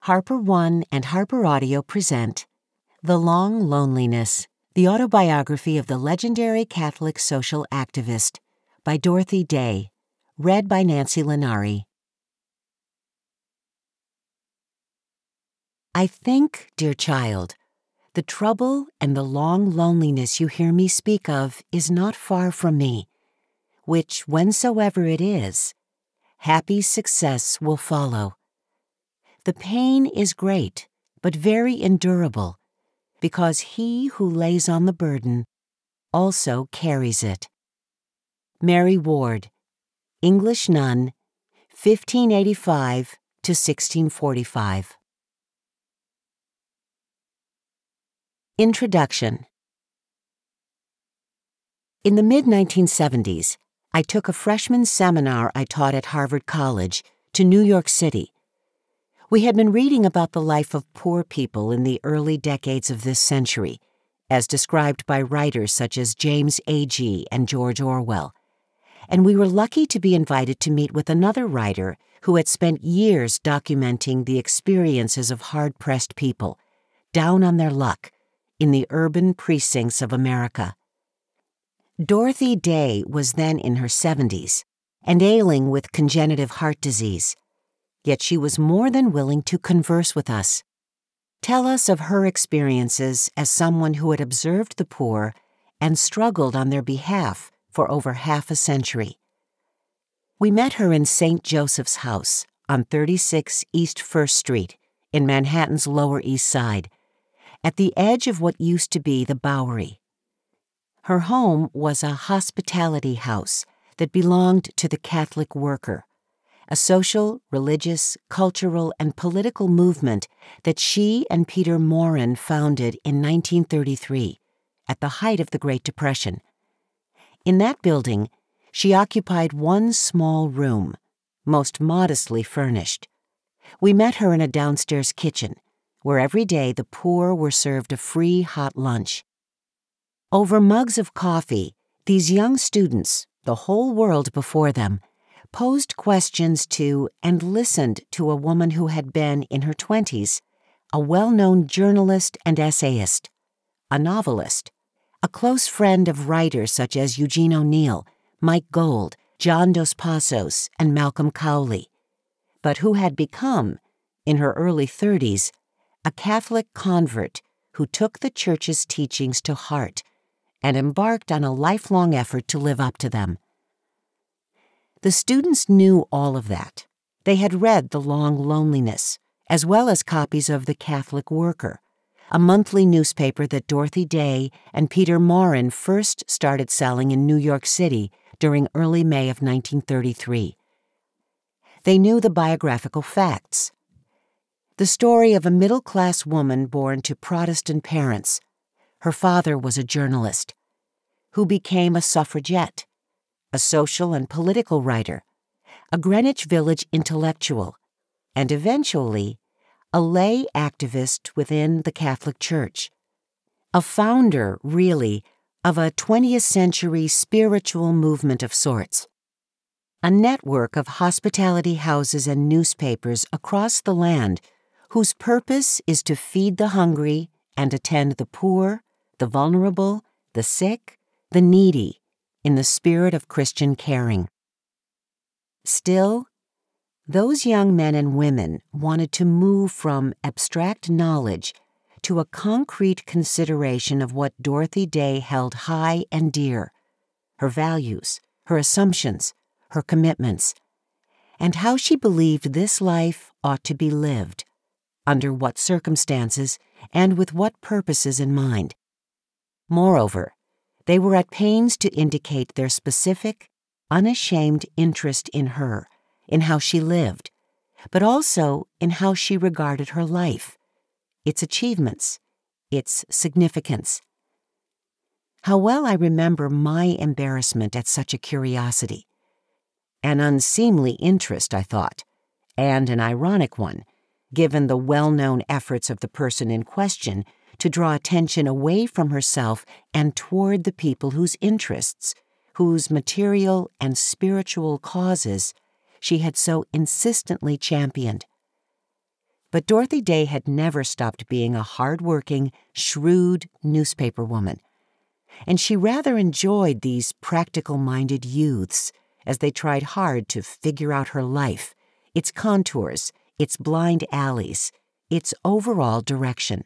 Harper One and Harper Audio present The Long Loneliness, the autobiography of the legendary Catholic social activist by Dorothy Day, read by Nancy Linari. I think, dear child, the trouble and the long loneliness you hear me speak of is not far from me, which, whensoever it is, happy success will follow. The pain is great, but very endurable, because he who lays on the burden also carries it. Mary Ward, English nun, 1585 to 1645. Introduction. In the mid-1970s, I took a freshman seminar I taught at Harvard College to New York City. We had been reading about the life of poor people in the early decades of this century, as described by writers such as James Agee and George Orwell, and we were lucky to be invited to meet with another writer who had spent years documenting the experiences of hard-pressed people, down on their luck, in the urban precincts of America. Dorothy Day was then in her 70s and ailing with congenital heart disease. Yet she was more than willing to converse with us, tell us of her experiences as someone who had observed the poor and struggled on their behalf for over half a century. We met her in St. Joseph's House on 36 East 1st Street in Manhattan's Lower East Side, at the edge of what used to be the Bowery. Her home was a hospitality house that belonged to the Catholic worker, a social, religious, cultural, and political movement that she and Peter Morin founded in 1933, at the height of the Great Depression. In that building, she occupied one small room, most modestly furnished. We met her in a downstairs kitchen, where every day the poor were served a free hot lunch. Over mugs of coffee, these young students, the whole world before them, posed questions to and listened to a woman who had been, in her 20s, a well-known journalist and essayist, a novelist, a close friend of writers such as Eugene O'Neill, Mike Gold, John Dos Passos, and Malcolm Cowley, but who had become, in her early 30s, a Catholic convert who took the Church's teachings to heart and embarked on a lifelong effort to live up to them. The students knew all of that. They had read The Long Loneliness, as well as copies of The Catholic Worker, a monthly newspaper that Dorothy Day and Peter Morin first started selling in New York City during early May of 1933. They knew the biographical facts. The story of a middle-class woman born to Protestant parents. Her father was a journalist, who became a suffragette, a social and political writer, a Greenwich Village intellectual, and eventually a lay activist within the Catholic Church. A founder, really, of a 20th century spiritual movement of sorts. A network of hospitality houses and newspapers across the land whose purpose is to feed the hungry and attend the poor, the vulnerable, the sick, the needy, in the spirit of Christian caring. Still, those young men and women wanted to move from abstract knowledge to a concrete consideration of what Dorothy Day held high and dear, her values, her assumptions, her commitments, and how she believed this life ought to be lived, under what circumstances and with what purposes in mind. Moreover, they were at pains to indicate their specific, unashamed interest in her, in how she lived, but also in how she regarded her life, its achievements, its significance. How well I remember my embarrassment at such a curiosity. An unseemly interest, I thought, and an ironic one, given the well-known efforts of the person in question to draw attention away from herself and toward the people whose interests, whose material and spiritual causes she had so insistently championed. But Dorothy Day had never stopped being a hard-working, shrewd newspaper woman, and she rather enjoyed these practical-minded youths as they tried hard to figure out her life, its contours, its blind alleys, its overall direction.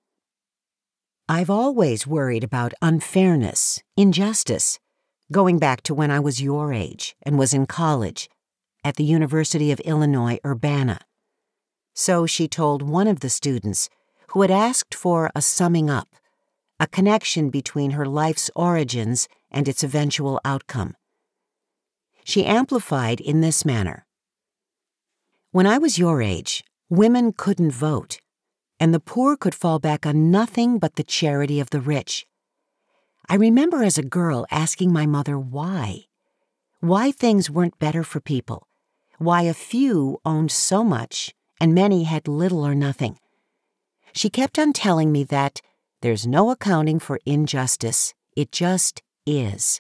I've always worried about unfairness, injustice, going back to when I was your age and was in college at the University of Illinois, Urbana. So she told one of the students who had asked for a summing up, a connection between her life's origins and its eventual outcome. She amplified in this manner. When I was your age, women couldn't vote, and the poor could fall back on nothing but the charity of the rich. I remember as a girl asking my mother why things weren't better for people, why a few owned so much and many had little or nothing. She kept on telling me that there's no accounting for injustice, it just is.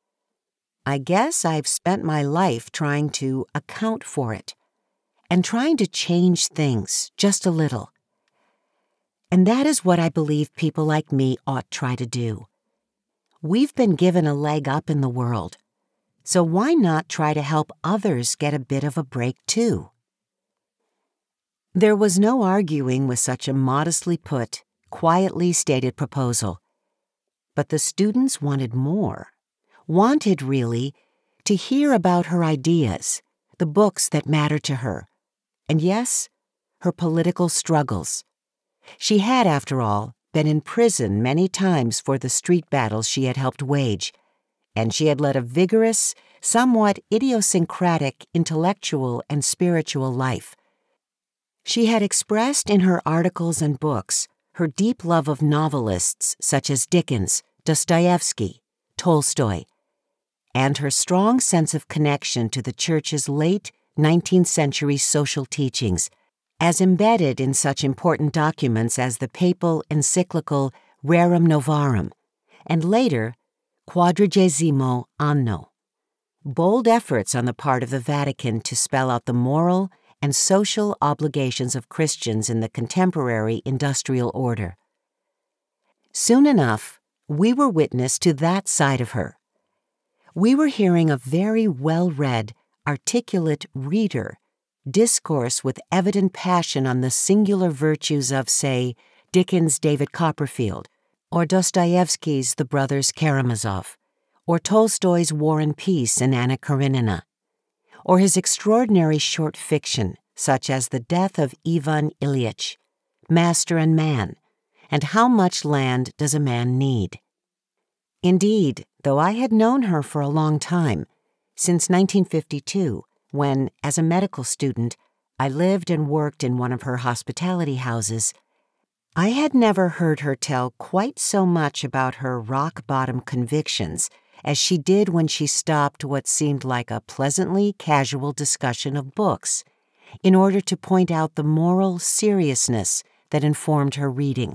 I guess I've spent my life trying to account for it and trying to change things just a little. And that is what I believe people like me ought try to do. We've been given a leg up in the world, so why not try to help others get a bit of a break too? There was no arguing with such a modestly put, quietly stated proposal. But the students wanted more, wanted, really, to hear about her ideas, the books that mattered to her, and yes, her political struggles. She had, after all, been in prison many times for the street battles she had helped wage, and she had led a vigorous, somewhat idiosyncratic intellectual and spiritual life. She had expressed in her articles and books her deep love of novelists such as Dickens, Dostoevsky, Tolstoy, and her strong sense of connection to the Church's late 19th century social teachings, as embedded in such important documents as the papal encyclical Rerum Novarum, and later Quadragesimo Anno, bold efforts on the part of the Vatican to spell out the moral and social obligations of Christians in the contemporary industrial order. Soon enough, we were witness to that side of her. We were hearing a very well-read, articulate reader discourse with evident passion on the singular virtues of, say, Dickens' David Copperfield, or Dostoevsky's The Brothers Karamazov, or Tolstoy's War and Peace in Anna Karenina, or his extraordinary short fiction, such as The Death of Ivan Ilyich, Master and Man, and How Much Land Does a Man Need? Indeed, though I had known her for a long time, since 1952, when, as a medical student, I lived and worked in one of her hospitality houses, I had never heard her tell quite so much about her rock-bottom convictions as she did when she stopped what seemed like a pleasantly casual discussion of books in order to point out the moral seriousness that informed her reading.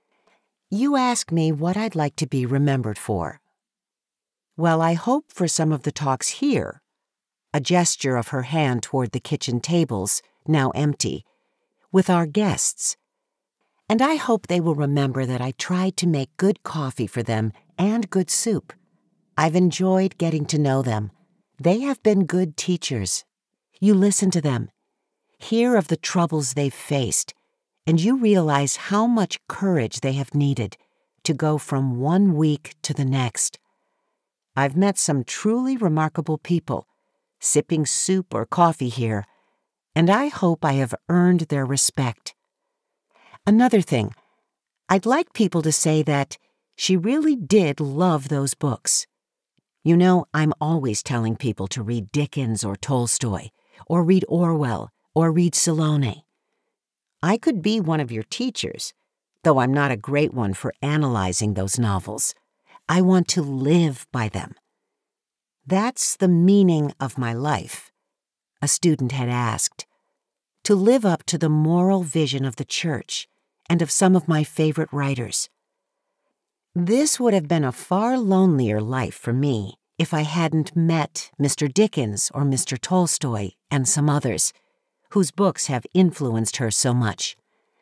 You ask me what I'd like to be remembered for. Well, I hope for some of the talks here, a gesture of her hand toward the kitchen tables, now empty, with our guests. And I hope they will remember that I tried to make good coffee for them and good soup. I've enjoyed getting to know them. They have been good teachers. You listen to them, hear of the troubles they've faced, and you realize how much courage they have needed to go from one week to the next. I've met some truly remarkable people, sipping soup or coffee here, and I hope I have earned their respect. Another thing, I'd like people to say that she really did love those books. You know, I'm always telling people to read Dickens or Tolstoy, or read Orwell, or read Salome. I could be one of your teachers, though I'm not a great one for analyzing those novels. I want to live by them. That's the meaning of my life, a student had asked, to live up to the moral vision of the Church and of some of my favorite writers. This would have been a far lonelier life for me if I hadn't met Mr. Dickens or Mr. Tolstoy and some others, whose books have influenced her so much.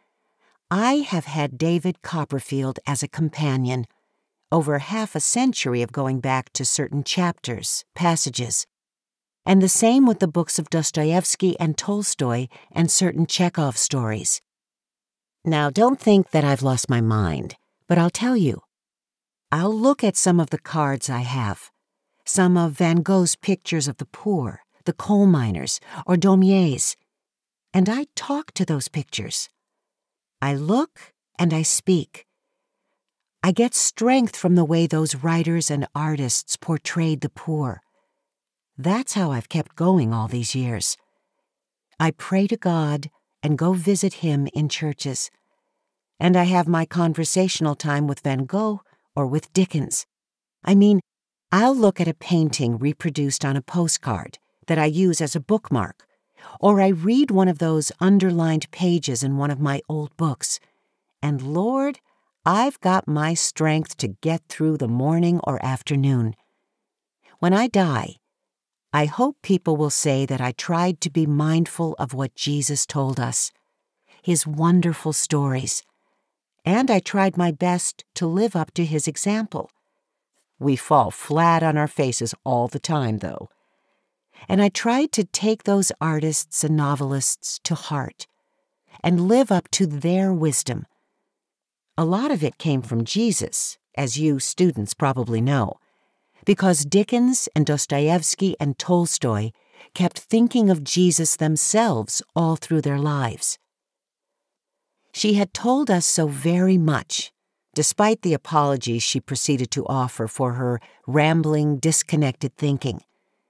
I have had David Copperfield as a companion, over half a century of going back to certain chapters, passages, and the same with the books of Dostoevsky and Tolstoy and certain Chekhov stories. Now, don't think that I've lost my mind, but I'll tell you. I'll look at some of the cards I have, some of Van Gogh's pictures of the poor, the coal miners, or Daumier's, and I talk to those pictures. I look and I speak. I get strength from the way those writers and artists portrayed the poor. That's how I've kept going all these years. I pray to God and go visit Him in churches. And I have my conversational time with Van Gogh or with Dickens. I mean, I'll look at a painting reproduced on a postcard that I use as a bookmark, or I read one of those underlined pages in one of my old books, and Lord, I've got my strength to get through the morning or afternoon. When I die, I hope people will say that I tried to be mindful of what Jesus told us, His wonderful stories, and I tried my best to live up to His example. We fall flat on our faces all the time, though. And I tried to take those artists and novelists to heart and live up to their wisdom. A lot of it came from Jesus, as you students probably know, because Dickens and Dostoevsky and Tolstoy kept thinking of Jesus themselves all through their lives. She had told us so very much, despite the apologies she proceeded to offer for her rambling, disconnected thinking.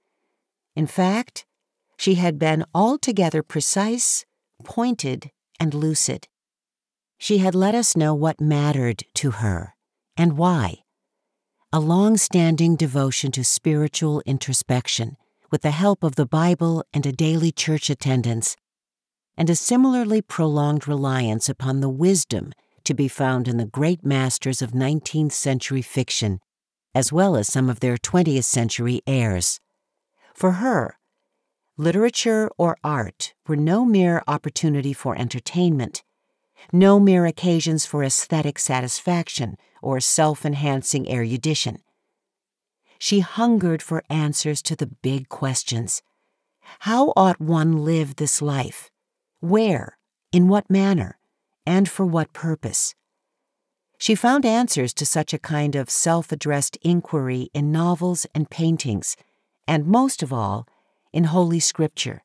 In fact, she had been altogether precise, pointed, and lucid. She had let us know what mattered to her and why. A long-standing devotion to spiritual introspection with the help of the Bible and a daily church attendance, and a similarly prolonged reliance upon the wisdom to be found in the great masters of 19th century fiction, as well as some of their 20th century heirs. For her, literature or art were no mere opportunity for entertainment, no mere occasions for aesthetic satisfaction or self-enhancing erudition. She hungered for answers to the big questions. How ought one live this life? Where? In what manner? And for what purpose? She found answers to such a kind of self-addressed inquiry in novels and paintings, and most of all, in Holy Scripture.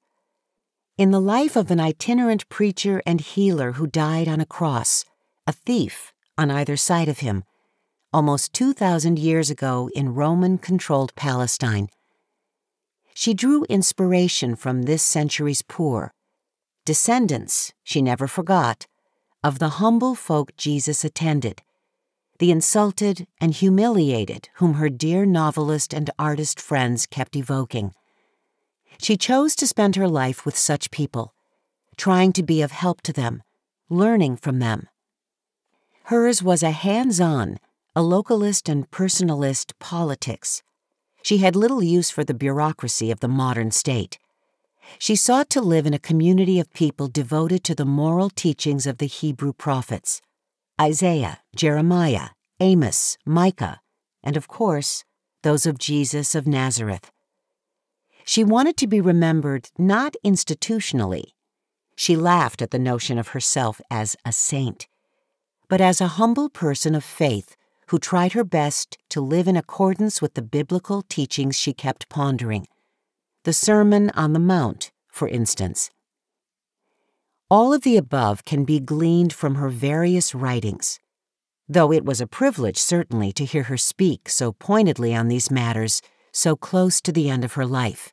In the life of an itinerant preacher and healer who died on a cross, a thief on either side of him, almost 2,000 years ago in Roman-controlled Palestine. She drew inspiration from this century's poor, descendants, she never forgot, of the humble folk Jesus attended, the insulted and humiliated whom her dear novelist and artist friends kept evoking. She chose to spend her life with such people, trying to be of help to them, learning from them. Hers was a hands-on, a localist and personalist politics. She had little use for the bureaucracy of the modern state. She sought to live in a community of people devoted to the moral teachings of the Hebrew prophets, Isaiah, Jeremiah, Amos, Micah, and of course, those of Jesus of Nazareth. She wanted to be remembered not institutionally. She laughed at the notion of herself as a saint, but as a humble person of faith who tried her best to live in accordance with the biblical teachings she kept pondering. The Sermon on the Mount, for instance. All of the above can be gleaned from her various writings, though it was a privilege certainly to hear her speak so pointedly on these matters so close to the end of her life.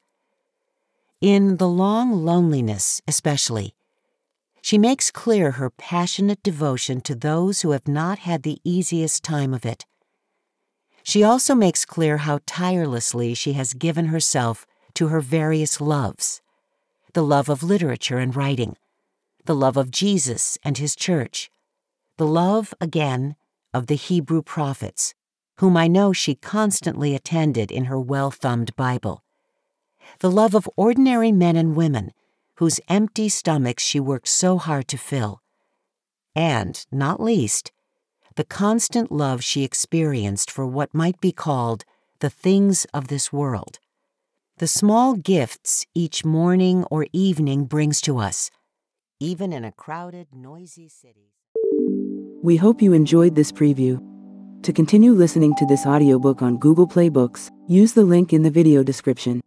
In The Long Loneliness, especially, she makes clear her passionate devotion to those who have not had the easiest time of it. She also makes clear how tirelessly she has given herself to her various loves, the love of literature and writing, the love of Jesus and His church, the love, again, of the Hebrew prophets, whom I know she constantly attended in her well-thumbed Bible, the love of ordinary men and women whose empty stomachs she worked so hard to fill. And, not least, the constant love she experienced for what might be called the things of this world. The small gifts each morning or evening brings to us, even in a crowded, noisy city. We hope you enjoyed this preview. To continue listening to this audiobook on Google Play Books, use the link in the video description.